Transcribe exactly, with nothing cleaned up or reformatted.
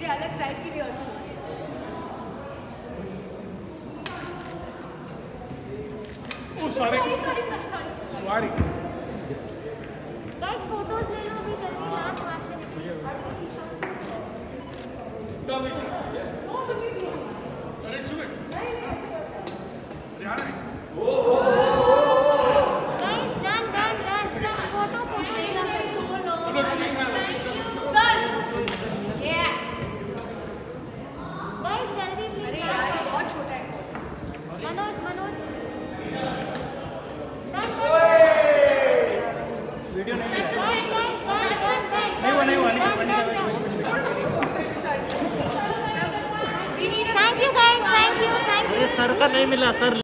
ये अलग टाइप की रिहर्सल हो रही है। Oh, sorry. Sorry, sorry, sorry, sorry. Sorry. Guys, photos ले लो अभी जल्दी लास्ट मार्च में। Let's do it. Rihanna. Guys, done, done, done, done. Photo, photo. So long. Sir. Yeah. Guys, जल्दी please. अरे यार ये बहुत छोटा है। Manoj, Manoj. Done, done. Video नहीं Done, done, done, done, done. नहीं वो नहीं वो नहीं Done, done, done. Thank you guys, thank you, thank you. Sir का नहीं मिला सर।